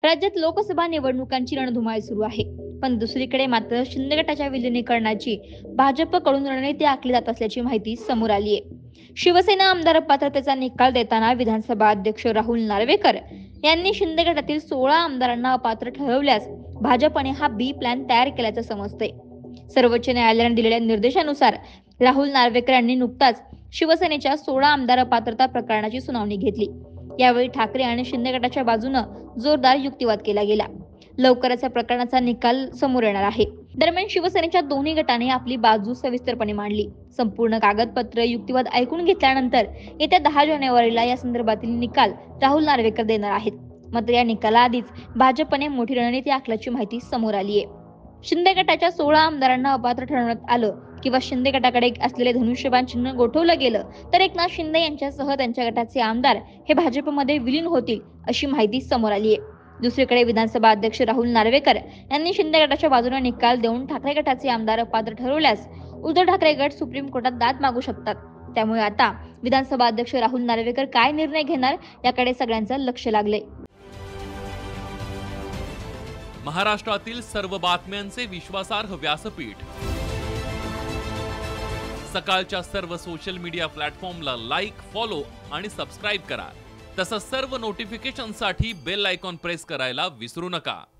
राज्यात लोकसभा निवडणुकांची रणधुमाळी सुरू आहे, पण दुसरीकडे मात्र शिंदे गटाच्या विलिनीकरणाची भाजपकडून रणनीती आखली जात असल्याची माहिती समोर आली आहे। शिवसेना आमदार पात्रतेचा निकाल देताना विधानसभा अध्यक्ष राहुल नार्वेकर यांनी शिंदे गटातील 16 आमदारांना अपात्र ठरवल्यास भाजपने हा बी प्लॅन तयार केल्याचं समजतंय। सर्वोच्च न्यायालयाने दिलेल्या निर्देशानुसार राहुल नार्वेकर यांनी नुकताच शिवसेनेच्या 16 आमदार अपात्रता प्रकरणाची सुनावणी घेतली। यावेळी ठाकरे आणि शिंदे गटाच्या बाजूनं जोरदार युक्तिवाद केला गेला। लवकरच या प्रकरणाचा निकाल समोर येणार आहे। दरम्यान शिवसेनेच्या दोन्ही गटाने आपली बाजू सविस्तरपणे मांडली। संपूर्ण कागदपत्र युक्तिवाद ऐकून घेतल्यानंतर येत्या 10 जानेवारीला या संदर्भातील निकाल राहुल नार्वेकर देणार आहेत। मात्र या निकालाआधीच भाजपने मोठी रणनीती आखल्याची माहिती समोर आली आहे। शिंदे गटाच्या 16 आमदारांना अपात्र ठरवण्यात आलं किंवा शिंदे गटाकडे असलेले धनुष्यबाण चिन्ह गोठवलं गेलं तर एकनाथ शिंदे यांच्यासह त्यांच्या गटाचे आमदार हे भाजपमध्ये विलीन होतील अशी माहिती समोर आली आहे। दुसरीकडे विधानसभा अध्यक्ष राहुल नार्वेकर यांनी शिंदे गटाच्या बाजूने निकाल देऊन ठाकरे गटाचे आमदार अपात्र ठरवल्यास उद्धव ठाकरे गट सुप्रीम कोर्टात दाद मागू शकतात। त्यामुळे आता विधानसभा अध्यक्ष राहुल नार्वेकर काय निर्णय घेणार याकडे सगळ्यांचं लक्ष लागलंय। महाराष्ट्रातील सर्व बातम्यांचे विश्वासार्ह व्यासपीठ सकाळच्या सर्व सोशल मीडिया प्लॅटफॉर्मला लाईक, फॉलो आणि सबस्क्राईब करा। तसंच सर्व नोटिफिकेशनसाठी बेल आयकॉन प्रेस करायला विसरू नका।